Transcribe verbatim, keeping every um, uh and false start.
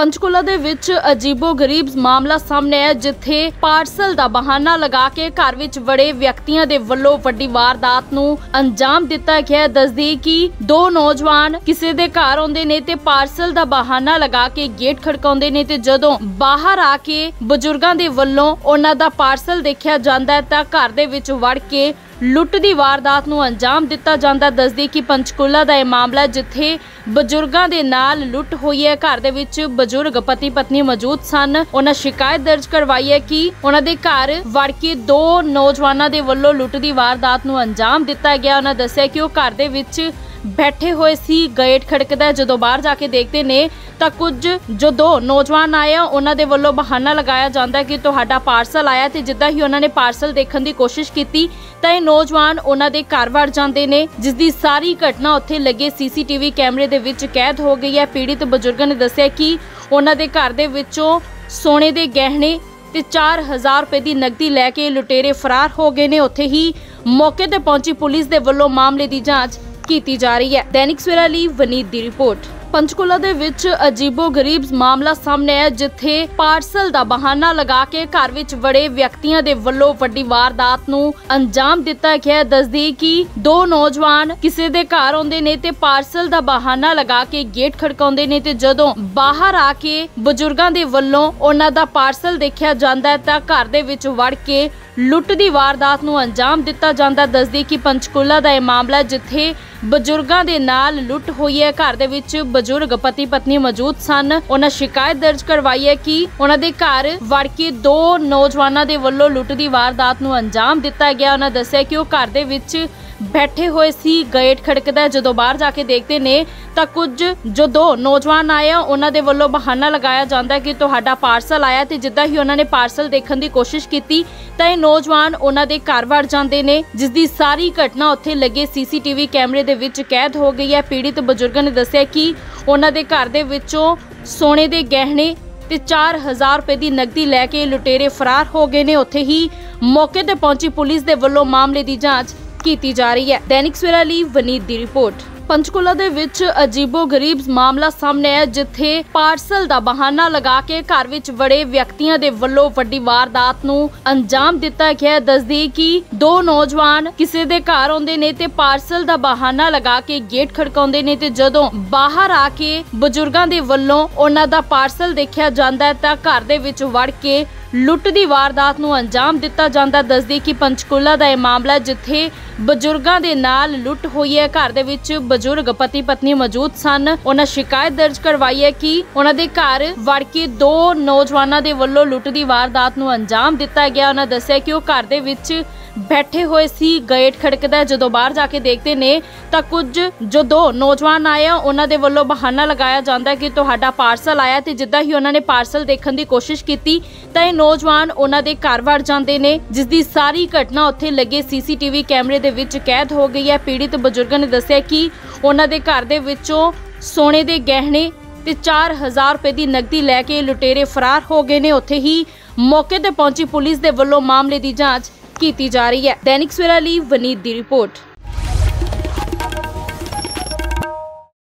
पंचकूला दे विच अजीबो गरीब मामला सामने है, जिथे पार्सल दा बहाना लगा के घर विच वड़े व्यक्तियों दे वल्लों वड्डी वारदात नूं अंजाम दिता गया। दसदी कि दो नौजवान किसी दे घर आउंदे ने ते पार्सल दा बहाना लगा के गेट खड़काउंदे ने ते जदों बाहर आके बजुर्गां दे वल्लों उन्हां दा पार्सल देखिया जांदा है तां घर दे विच वड़ के लुट दी वारदात नूं अंजाम दिता जांदा। दसदी कि पंचकूला दा यह मामला जिथे बजुर्गां दे नाल लुट होई है। घर दे विच बजुर्ग पति पत्नी मौजूद सन। उन्हां शिकायत दर्ज करवाई है कि उन्हां दे घर वड़ के दो नौजवानां दे वल्लों लुट दी वारदात नूं अंजाम दिता गया। उन्हां दस्सिया कि ओह घर दे विच बैठे हुए सी, गेट खड़कदा है। जदों बाहर जाके देखते ने तां कुछ जो दो नौजवान आए उन्हां दे वल्लों बहाना लगाया जांदा कि तुहाडा पार्सल आया ते जिद्दां ही उन्हां ने पार्सल देखण दी कोशिश कीती तां इह नौजवान उन्हां दे घर वड़ जांदे ने, जिस दी सारी घटना उत्थे लगे सीसीटीवी कैमरे दे विच कैद हो गई है। पीड़ित बजुर्गां ने दस्सिया कि उन्हां दे घर दे विचों सोने दे गहने ते चार हजार रुपए की नकदी लैके लुटेरे फरार हो गए ने। उत्थे ही मौके ते पहुंची पुलिस दे वल्लों मामले की जांच की जा रही है। दैनिक सवेरा लई वनीत दी रिपोर्ट। पंचकूला दे विच अजीबो गरीब मामला सामने है, जिथे पार्सल दा बहाना लगा के घर विच वड़े व्यक्तियों दे वल्लों वड्डी वारदात नूं अंजाम दिता गया। दसदी कि दो नौजवान किसी दे घर आउंदे ने ते पार्सल दा बहाना लगा के गेट खड़काउंदे ने ते जदों बाहर आके बजुर्गां दे वल्लों उन्हां दा पार्सल देखिया जांदा है तां घर दे विच वड़ के लुट दी वारदात नूं अंजाम दिता जांदा। दसदी कि पंचकूला दा यह मामला जिथे बजुर्गां दे नाल लुट होई है। घर दे विच बजुर्ग पति पत्नी मौजूद सन। उन्हां शिकायत दर्ज करवाई है कि उन्हां दे घर वड़ के दो नौजवानां दे वल्लों लुट दी वारदात नूं अंजाम दिता गया। उन्हां दस्सिया कि ओह घर दे विच बैठे हुए सी, गेट खड़कदा है। जदों बाहर जाके देखते ने तां कुछ जो दो नौजवान आए उन्हां दे वल्लों बहाना लगाया जांदा कि तुहाडा पार्सल आया ते जिद्दां ही उन्हां ने पार्सल देखण दी कोशिश कीती तां इह नौजवान उन्हां दे घर वड़ जांदे ने, जिस दी सारी घटना उत्थे लगे सीसीटीवी कैमरे दे विच कैद हो गई है। पीड़ित बजुर्गां ने दस्सिया कि उन्हां दे घर दे विचों सोने दे गहने ते चार हजार रुपए की नकदी लैके लुटेरे फरार हो गए ने। उत्थे ही मौके ते पहुंची पुलिस दे वल्लों मामले की जांच की जा रही है। दैनिक सवेरा लई वनीत दी रिपोर्ट। पंचकूला दे विच अजीबो गरीब मामला सामने है, जिथे पार्सल दा बहाना लगा के घर विच वड़े व्यक्तियों दे वल्लों वड्डी वारदात नूं अंजाम दिता गया। दसदी कि दो नौजवान किसी दे घर आउंदे ने ते पार्सल दा बहाना लगा के गेट खड़काउंदे ने ते जदों बाहर आके बजुर्गां दे वल्लों उन्हां दा पार्सल देखिया जांदा है तां घर दे विच वड़ के लुट दी वारदात नूं अंजाम दिता जांदा। दसदी कि पंचकूला दा यह मामला जिथे बजुर्गां दे नाल लुट होई है। घर दे विच बजुर्ग पति पत्नी मौजूद सन। उन्हां शिकायत दर्ज करवाई है कि उन्हां दे घर वड़ के दो नौजवानां दे वल्लों लुट दी वारदात नूं अंजाम दिता गया। उन्हां दस्सिया कि ओह घर दे विच बैठे हुए सी, गेट खड़कदा है। जदों बाहर जाके देखते ने तां कुछ जो दो नौजवान आए उन्हां दे वल्लों बहाना लगाया जांदा कि तुहाडा पार्सल आया ते जिद्दां ही उन्हां ने पार्सल देखण दी कोशिश कीती तां इह नौजवान उन्हां दे घर वड़ जांदे ने, जिस दी सारी घटना उत्थे लगे सीसीटीवी कैमरे दे विच कैद हो गई है। पीड़ित बजुर्गां ने दस्सिया कि उन्हां दे घर दे विचों सोने दे गहने ते चार हजार रुपए की नकदी लैके लुटेरे फरार हो गए ने। उत्थे ही मौके ते पहुंची पुलिस दे वल्लों मामले की जांच की जा रही है। दैनिक सवेरा लई वनीत दी रिपोर्ट।